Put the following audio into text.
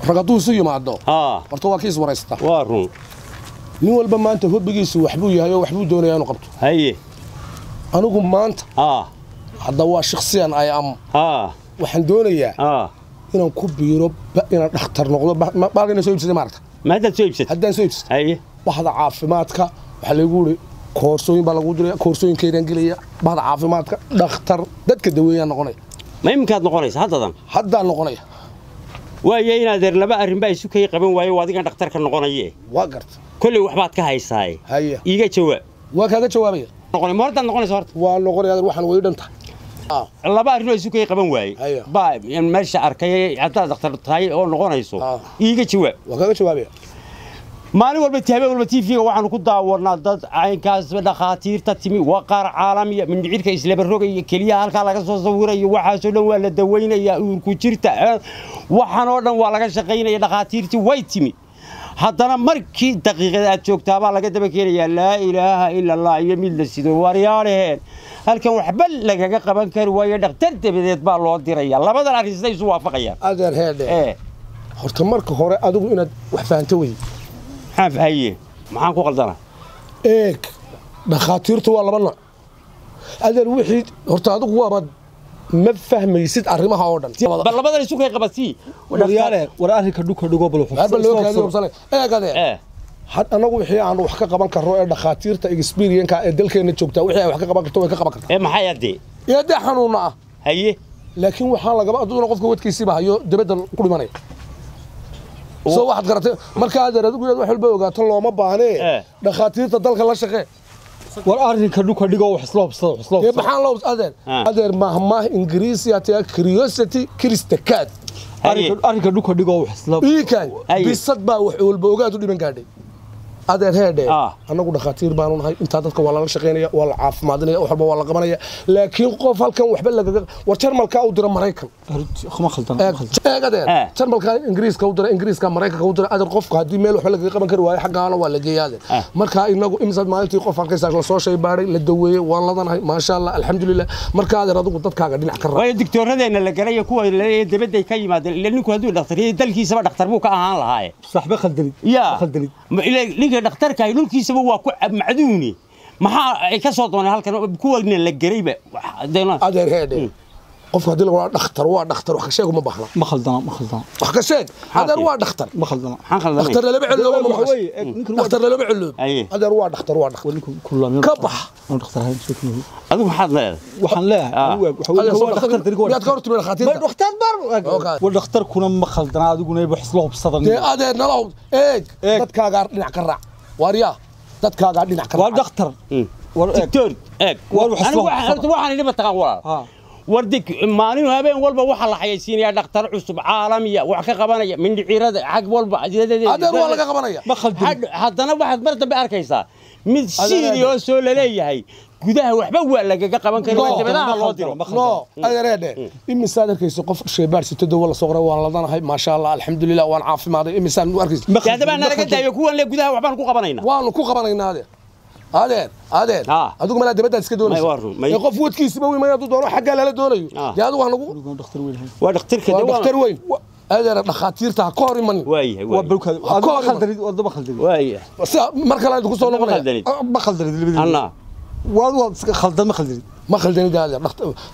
ragadu soo yimaado horta waa kiis wareystaa waa run nin walba maanta hobbigiisu waxbuu yahay oo waxbuu doonayaa inuu qabto haye anigu maanta hadda waa shakhsiyan ay am waxaan doonayaa inaan ku biiro inaan dhakhtar noqdo baalkina soo iibsaday maarta ma hadda soo iibsatay haddaan soo iibsaday haye bahda caafimaadka waxa lagu yiri koorsooyin baa lagu diray koorsooyinkeedan gelaya bahda caafimaadka dhakhtar dadka daweeyaan noqonay ma imkaad noqonaysa haddaan noqonaya waaye inaad laba arrin baa isu kay qaban waayo adiga dhakhtarka noqonaye waa garta kulli waxbaad ka haysaay haye iiga jawaab waa kaaga jawaabaya noqonay ma hortaan noqonaysa horta waa noqonaya waxaan way dhantahay laba arrin oo isu kay qaban waaye baa meesha arkay hadda dhakhtar tahay oo noqonayso iiga jawaab waa kaaga jawaabaya maalin walba habeen walba TV-ga waxaan ku daawanaa dad aynkaas dhakhaatiirta timi waa qaar caalamiya min dhicirka isla barrogay kaliya halka laga soo sawirayo waxa soo dhan waa la daweynaya uurku jirta waxaan oo dhan waa laga shaqeynaya dhakhaatiirtii way timi haddana markii daqiiqada aad joogtaa baa laga daba keenaya laa ilaaha illa allah iyo mid la sido waryaareen halkan waxba lagaga qaban kari waayo dhakhtar dabadeed baa loo diraya labadan arrin siday isu waafaqayaan adeer heede horta marka hore adigu inaad wax fahanto way حاف هي معاك وقلدنا إيه دخاتيرته والله بنا هذا الوحيد هرتادق وابد ما فهم يسد أرمها أوردن بالله بدل يسوق يقبسي ورياله ورأني كدوك قبله هذا اللي هو كذا وصله إيه كذا حتى أنا وحي عن وحكي قبل كرر دخاتيرته إكسبيرينس كدل كأنه تشوكته وحي وحكي قبل كتوه كقبل إيه ما حيدي يدي حنونا هي لكن وحنا قبل دون قف قوة كيسيبها يو دبدل كل مني soo waxaad garatay marka aad adigu wax walba ogaato looma baahne dhakhaatiirta dalka la shaqee war arrinka dhuka dhigo wax sloobsado maxaan loo adeer mahma ingiriisi ata curiosity kristakad arrinka dhuka dhigo wax sloоб iikan bisad baa wax walba ogaado dhiban gaadhay adeer heede anagu dhakhaatiir baanu nahay inta dadka waa la shaqeynaya waa la caafimaadinaya wax walba waa la qabanaya laakiin qof halkan waxba laga war jarmalka u dira Mareykan khama khaldan adeer jarmalka ingiriiska u dira ingiriiska Mareykanka u dira adeer qofka hadii meel wax laga qaban karo waayo xaqaana waa la geeyaade marka inagu imsad maalintii qof halkaas la soo shay baaray la daweeyay waan ladanahay ma sha Allah alxamdulillah marka adeer adigu dadkaaga dhinac ka way digtooradeena la galay kuwa dibadda ka yimaadeen ilaa ninku haduu dhakhtar dalkiisa dhakhtar buu ka ahaan lahaa saxba khaldanid khaldanid dhakhtarka ay dhulkiisaba waa ku macduuni maxaa ay ka soo doonay halkan kuwana la garayba adeer heede qofka hadii lagu dhakhtar waa dhakhtar wax ka sheego ma baahna ma khaldana wax ka sheeg adeer waa dhakhtar ma khaldana dhakhtar la bixilo ma dhakhtar la bixilo adeer waa dhakhtar ka bax dhakhtar hayn soo adigu maxaad leedahay waxaan leeyahay waxa dhakhtar dirigo yaad ka hortay dhakhaatiirta dhakhtar bar wa dhakhtar kuna ma khaldana adiguna wax sloobsadan adeer nalaw dadkaaga dhinac ka raac واريا dadkaaga dhinac ka doctor doctor waxaan idin bataqaa wardig maalin habeen walba waxa la xayeysiinaya dhakhtar cusub caalamiya wax ka qabanaya min dhicirada xaq walba adeer waa laga qabanaya haddana waxaad mar dambe arkaysaa mid serious soo leeyahay gudaha waxba waa laga qaban karaa dibadaha loo diro no adeerede imisaad arkayso qof sheebaar sitado wala soo qoray waan ladanahay ma sha Allah alxamdulillah waan caafimaad imisaan u arkayso yaadaba naga daayo kuwan le gudaha waxbaan ku qabanaynaa waan ku qabanaynaa adeer adigu ma la dibadda iska doonayso qof wadkiisba weyn ma yaadu doono xagga la doonayo yaadu wax lagu dhakhtar weyn waa dhakhtar weyn adeer dhakhaatiirta ka hor iman waa bulkaad khaldanid wadaba khaldanid marka la ku soo noqonay ma khaldanid Allah waa khaldan ma khaldanid adeer